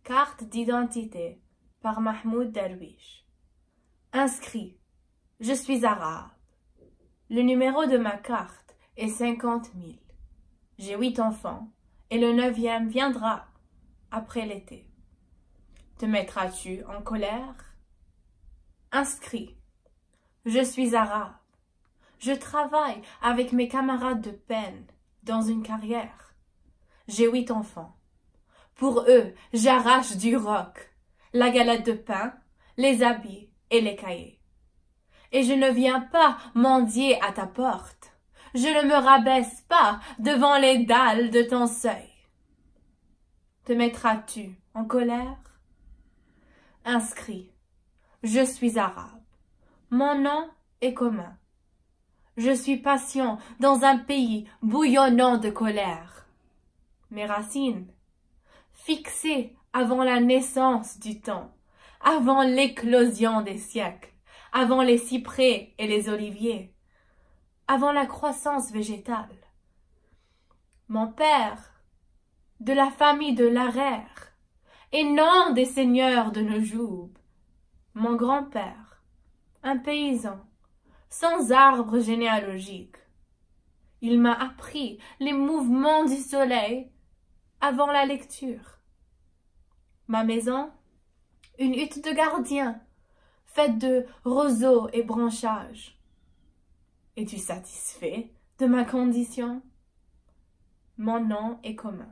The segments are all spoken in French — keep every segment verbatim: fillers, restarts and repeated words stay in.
Carte d'identité par Mahmoud Darwish. Inscrit. Je suis arabe. Le numéro de ma carte est cinquante mille. J'ai huit enfants et le neuvième viendra après l'été. Te mettras-tu en colère? Inscrit. Je suis arabe. Je travaille avec mes camarades de peine dans une carrière. J'ai huit enfants. Pour eux, j'arrache du roc, la galette de pain, les habits et les cahiers. Et je ne viens pas mendier à ta porte. Je ne me rabaisse pas devant les dalles de ton seuil. Te mettras-tu en colère? Inscrit. Je suis arabe. Mon nom est commun. Je suis patient dans un pays bouillonnant de colère. Mes racines, fixées avant la naissance du temps, avant l'éclosion des siècles, avant les cyprès et les oliviers, avant la croissance végétale. Mon père, de la famille de l'Arère, et non des seigneurs de Nojoub. Mon grand-père, un paysan, sans arbre généalogique. Il m'a appris les mouvements du soleil avant la lecture. Ma maison, une hutte de gardien, faite de roseaux et branchages. Es-tu satisfait de ma condition? Mon nom est commun.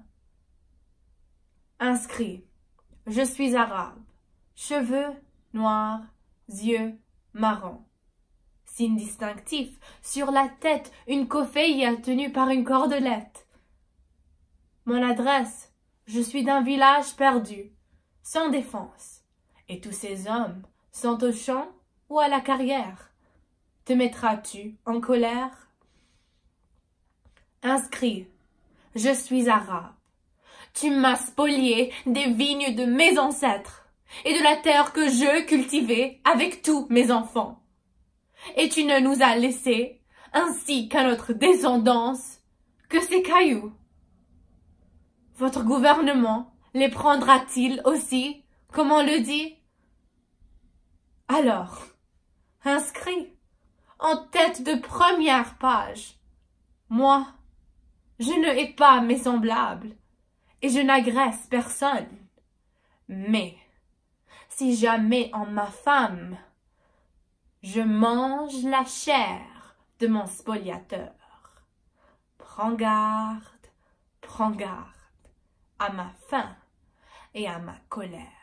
Inscrit. Je suis arabe. Cheveux noirs, yeux marrons. Signe distinctif, sur la tête, une kofeïa tenue par une cordelette. Mon adresse, je suis d'un village perdu, sans défense, et tous ces hommes sont au champ ou à la carrière. Te mettras-tu en colère? Inscrit. Je suis arabe. Tu m'as spolié des vignes de mes ancêtres et de la terre que je cultivais avec tous mes enfants. Et tu ne nous as laissé, ainsi qu'à notre descendance, que ces cailloux. Votre gouvernement les prendra-t-il aussi, comme on le dit? Alors, inscrit en tête de première page, moi, je ne hais pas mes semblables, et je n'agresse personne. Mais, si jamais en ma femme, je mange la chair de mon spoliateur, prends garde, prends garde à ma faim et à ma colère.